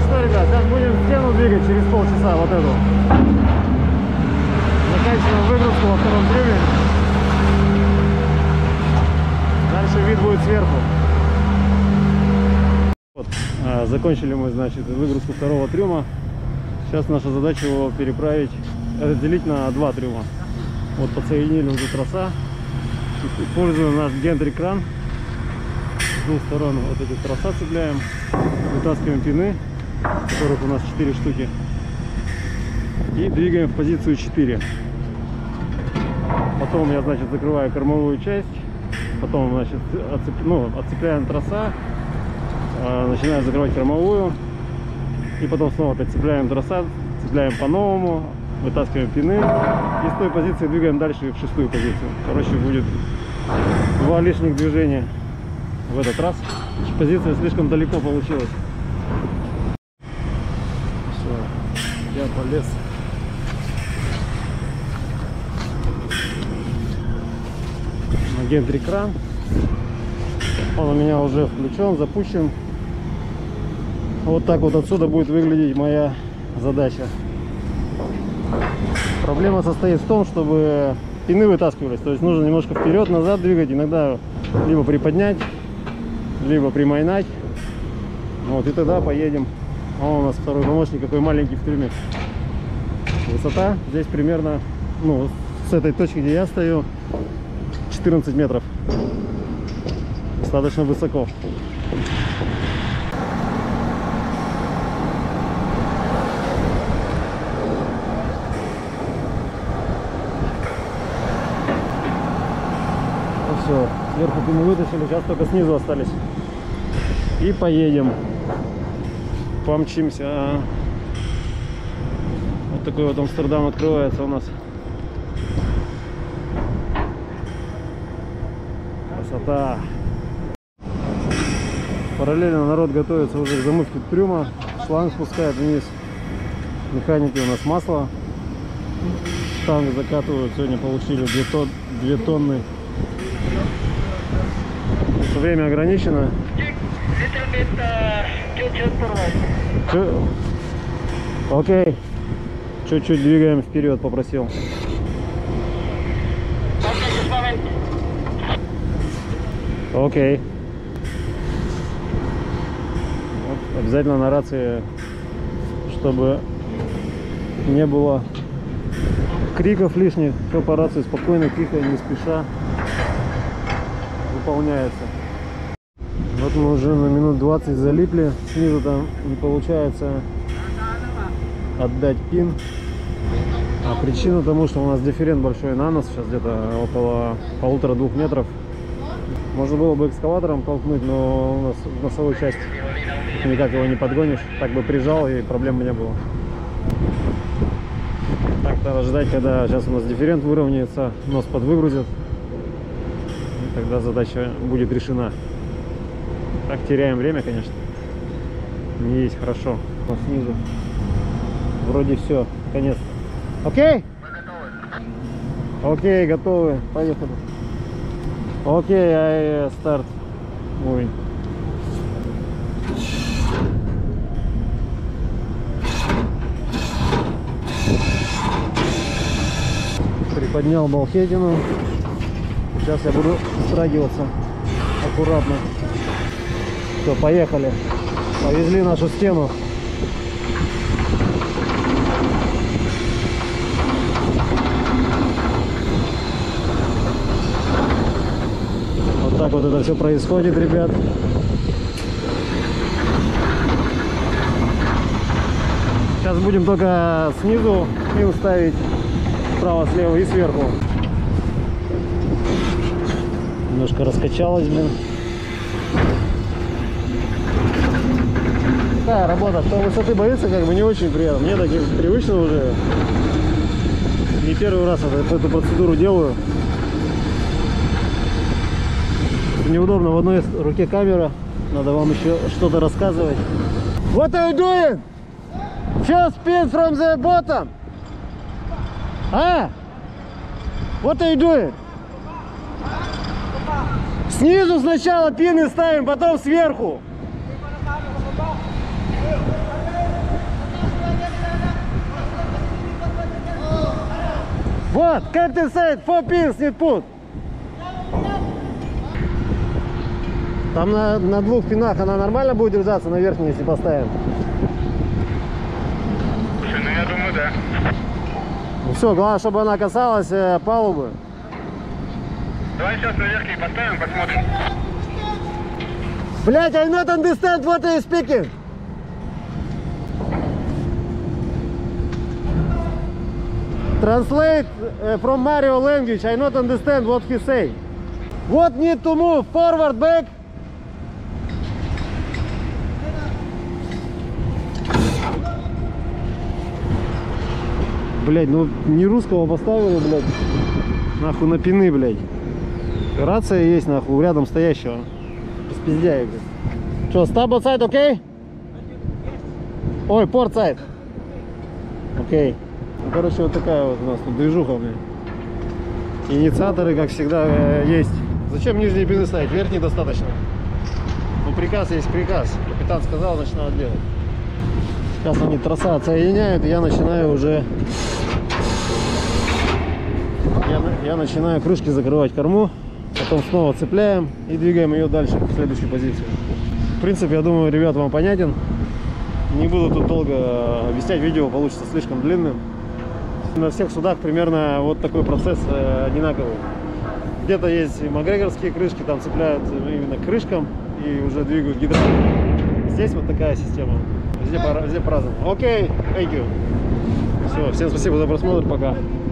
что, ребят, сейчас будем стену двигать через полчаса, вот эту. Заканчиваем выгрузку во втором трюме. Дальше вид будет сверху. Вот, закончили мы, значит, выгрузку второго трюма. Сейчас наша задача его переправить, разделить на два трюма. Вот подсоединили уже троса. Используем наш гентри-кран. С двух сторон вот эти троса цепляем. Вытаскиваем пины, которых у нас 4 штуки. И двигаем в позицию 4. Потом я, значит, закрываю кормовую часть. Потом, значит, отцепляем троса. Начинаем закрывать кормовую. И потом снова опять цепляем троса. Цепляем по-новому. Вытаскиваем пины. И с той позиции двигаем дальше в шестую позицию. Короче, будет 2 лишних движения в этот раз. Позиция слишком далеко получилась. Все, я полез. На гентри-кран. Он у меня уже включен, запущен. Вот так вот отсюда будет выглядеть моя задача. Проблема состоит в том, чтобы пины вытаскивались. То есть нужно немножко вперед-назад двигать. Иногда либо приподнять, либо примайнать. Вот, и тогда поедем. О, у нас второй помощник, какой маленький в трюме. Высота здесь примерно, ну, с этой точки, где я стою, 14 метров. Достаточно высоко. Все, сверху пины вытащили, сейчас только снизу остались. И поедем. Помчимся. Вот такой вот Амстердам открывается у нас. Красота. Параллельно народ готовится уже к замывке трюма. Шланг спускает вниз. Механики у нас масло. Штанги закатывают. Сегодня получили 2 тонны. Время ограничено. Окей. Чуть-чуть двигаем вперед, попросил. Окей. Вот, обязательно на рации, чтобы не было криков лишних. Все по рации спокойно, тихо, не спеша выполняется. Вот мы уже на минут 20 залипли. Снизу там не получается отдать пин. А причина тому, что у нас дифферент большой на нос. Сейчас где-то около 1,5-2 метров. Можно было бы экскаватором толкнуть, но у нас в носовую часть никак его не подгонишь. Так бы прижал, и проблем не было. Так-то ждать, когда сейчас у нас дифферент выровняется, нос подвыгрузит. И тогда задача будет решена. Так теряем время, конечно. Не есть хорошо. Вот снизу. Вроде все. Конец. Окей? Окей, готовы. Поехали. Окей, старт. Ой. Приподнял балкетину. Сейчас я буду страгиваться аккуратно. Все, поехали. Повезли нашу стену. Вот так вот это все происходит, ребят. Сейчас будем только снизу пин ставить, справа, слева и сверху. Немножко раскачалось, блин. Такая работа, кто высоты боится, как бы не очень приятно. Мне так привычно уже. Не первый раз эту процедуру делаю. Неудобно, в одной руке камера. Надо вам еще что-то рассказывать. What are you doing? First pin from the bottom. А? What are you doing? Снизу сначала пины ставим, потом сверху. Вот, Captain said 4 pins need put. Там на двух пинах она нормально будет держаться, на верхней, если поставим? Слушай, ну я думаю, да. Ну все, главное, чтобы она касалась палубы. Давай сейчас на верхней поставим, посмотрим. Блять, I not understand what you speaking. Translate from Mario language. I not understand what he say. What need to move? Forward, back? Блять, ну не русского поставили, блять. Нахуй на пины, блять. Рация есть, нахуй, рядом стоящего. Спиздяй, блядь. Что, starboard side, окей? Ой, port side. Окей. Ну, короче, вот такая вот у нас тут движуха, блядь. Инициаторы, как всегда, есть. Зачем нижние пины ставить? Верхние достаточно. Ну, приказ есть приказ. Капитан сказал, значит, надо делать. Сейчас они троса отсоединяют, и я начинаю уже... Я начинаю крышки закрывать корму. Потом снова цепляем и двигаем ее дальше в следующую позицию. В принципе, я думаю, ребят, вам понятен. Не буду тут долго объяснять, видео получится слишком длинным. На всех судах примерно вот такой процесс одинаковый. Где-то есть макгрегорские крышки, там цепляют именно к крышкам и уже двигают гидравлику. Здесь вот такая система. Везде по-разному. Окей, thank you. Все, всем спасибо за просмотр, пока.